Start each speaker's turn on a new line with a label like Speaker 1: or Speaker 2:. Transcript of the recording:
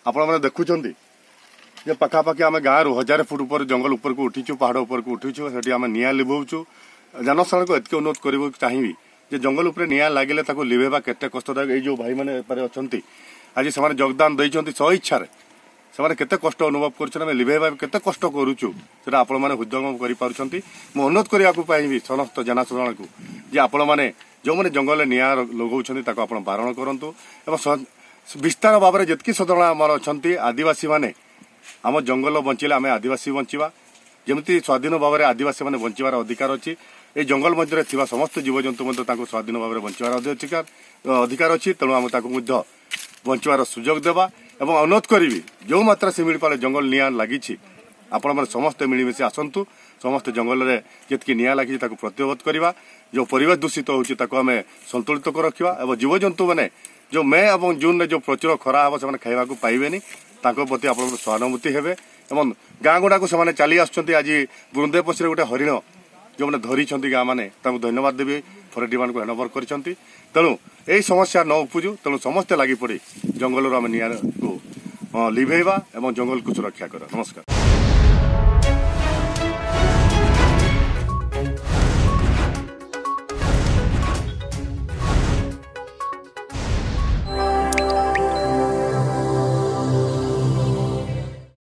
Speaker 1: आपण मैंने देखुं जे पखापाखि आम गाँव रु 1000 फुट ऊपर जंगल ऊपर को उठीचु पहाड़ ऊपर को उठीचु से आम निआ लिभौचु जनसाधारण को एतके अनुरोध कर चाहिए जे जंगल उपर निआ लगे लिभेबा केते कष्टदायक। ये जो भाई मैंने अच्छा आज से योगदान देते स्व इच्छा से केते कष्ट अनुभव कर लिभेबा केते कष्ट करुचु से आपण मैंने उद्यम कर अनुरोध करने समस्त जनसाधारण को जे आपण मैंने जो मैंने जंगल निआ लगाउछन्ती ताको आपण बारण करंतु एवं विस्तार भाव में जितकी साधारण आमर अच्छा आदिवासी माने आम जंगल बंचिले आम आदिवासी बंचा जमी स्वाधीन भाव में आदिवासी मैंने बंचार अधिकार अच्छी ये जंगल मध्य थी समस्त जीवजंतु स्वाधीन भाव में बंचार अधिकार अच्छी तेणु आम बंचार सुजोग देवा एवं अनुरोध करी जो मात्रा से मिल पाले जंगल निआ लगी आपण मैंने समस्ते मिलमिशी आसतु समस्त जंगल में जितकी निआ लगी प्रतिरोध करवा जो परिवेश दूषित होती आम संतुलित रखा और जीवजंतु मैंने जो मे और जून में जो प्रचुर खरा हम से खावा पाइबे प्रति आप सहानुभूति हेबे एवं गाँ गुड़ा को से चली आसुँच आज बुरुंदे पछरे गोटे हरिण जो मैंने धरी गाँ मैंने धन्यवाद देवी फरेस्ट डिपार्टमेंट को हैंडओवर कर तेणु यही समस्या न उपजु तेणु समस्ते लगी पड़ी जंगल आम निआ को लिभेवा और जंगल को सुरक्षा कर। नमस्कार।